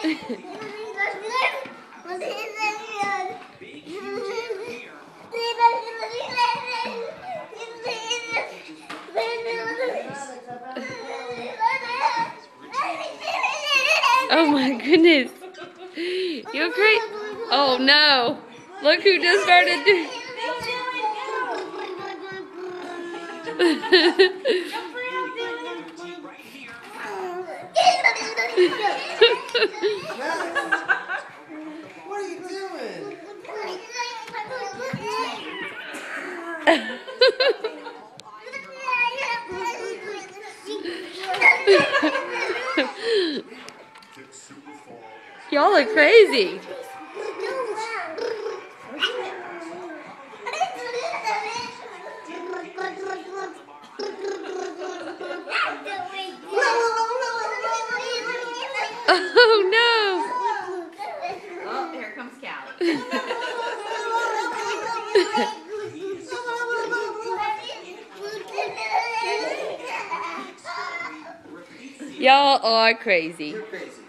Oh my goodness. You're great. Oh no. Look who just started doing. What are you doing? Y'all look crazy. Oh no. Oh, here comes Callie. Y'all are crazy. You're crazy.